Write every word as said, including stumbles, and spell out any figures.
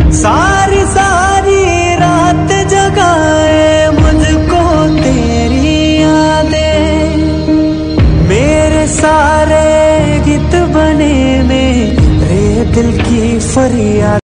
सारी सारी रात जगाए मुझको तेरी यादें, मेरे सारे गीत बने मेरे दिल की फरियाद।